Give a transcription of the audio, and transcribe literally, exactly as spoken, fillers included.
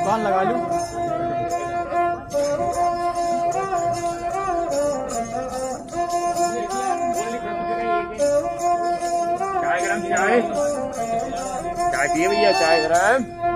दुकान लगा लूं। चाय गरम चाय चाय पिए भैया चाय गरम।